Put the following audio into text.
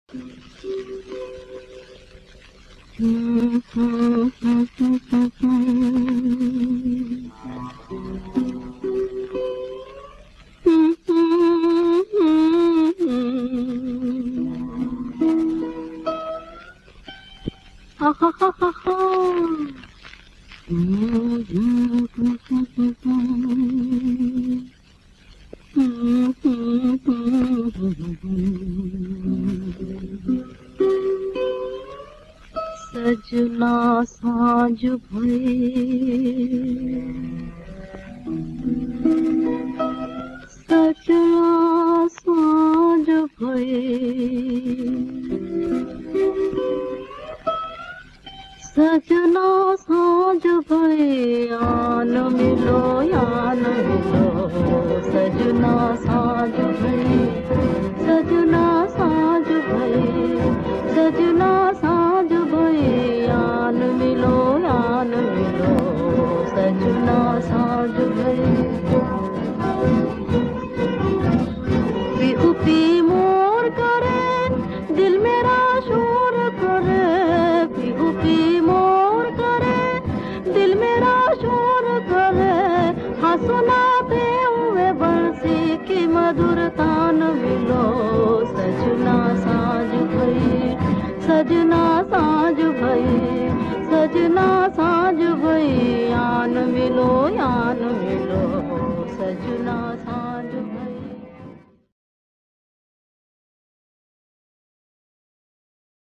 सजना साँझ भई, सजना साँझ भई, सजना साँझ भई, यान मिलो सजना साँझ भई, सजना साँझ भई, सजना साँझ भई, यान मिलो सजना साँझ भई। पिहू पी मोर करे, दिल मेरा शोर करे, पिहू पी मोर करे, दिल मेरा शोर करे, हाँ सुनाते हुए बंसी की मधुर तान मिलो सजना साँझ भई, सजना साँझ भई, सजना साँझ भई, यान मिलो